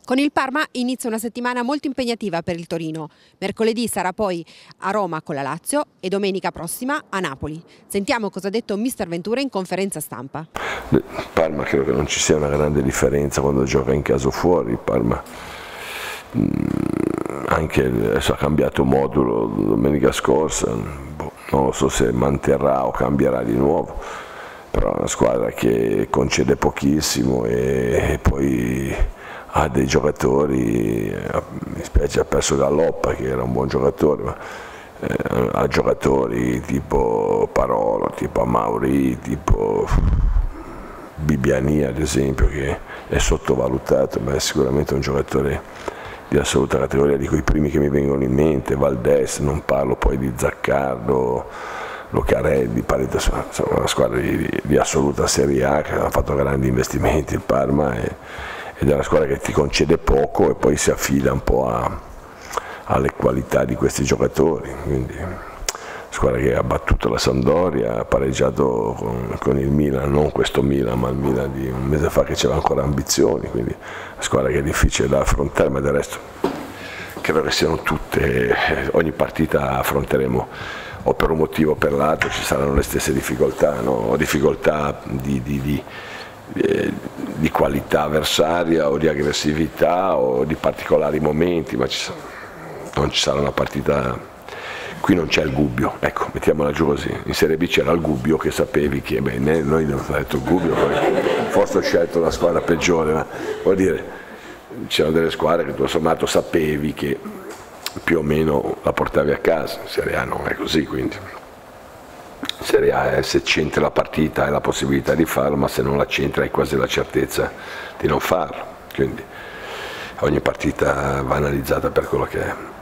Con il Parma inizia una settimana molto impegnativa per il Torino. Mercoledì sarà poi a Roma con la Lazio e domenica prossima a Napoli. Sentiamo cosa ha detto mister Ventura in conferenza stampa. Il Parma credo che non ci sia una grande differenza quando gioca in casa o fuori. Il Parma anche adesso ha cambiato modulo domenica scorsa, non lo so se manterrà o cambierà di nuovo, però è una squadra che concede pochissimo e poi ha dei giocatori, mi spiace ha perso Galloppa che era un buon giocatore, ma ha giocatori tipo Parolo, tipo Amauri, tipo Bibiani ad esempio, che è sottovalutato ma è sicuramente un giocatore di assoluta categoria, di quei primi che mi vengono in mente, Valdés, non parlo poi di Zaccardo, Lucarelli, Paredes, insomma una squadra di assoluta Serie A che ha fatto grandi investimenti il Parma ed è una squadra che ti concede poco e poi si affida un po' alle qualità di questi giocatori, quindi squadra che ha battuto la Sampdoria, ha pareggiato con il Milan, non questo Milan ma il Milan di un mese fa che aveva ancora ambizioni, quindi una squadra che è difficile da affrontare, ma del resto credo che siano tutte, ogni partita affronteremo o per un motivo o per l'altro ci saranno le stesse difficoltà, no? O difficoltà di qualità avversaria o di aggressività o di particolari momenti, ma non ci sarà una partita, qui non c'è il Gubbio, ecco, mettiamola giù così. In Serie B c'era il Gubbio che sapevi che, noi abbiamo detto il Gubbio, poi forse ho scelto la squadra peggiore, ma vuol dire c'erano delle squadre che tutto sommato sapevi che più o meno la portavi a casa. In Serie A non è così, quindi in Serie A è, se c'entri la partita hai la possibilità di farlo, ma se non la c'entri hai quasi la certezza di non farlo, quindi ogni partita va analizzata per quello che è.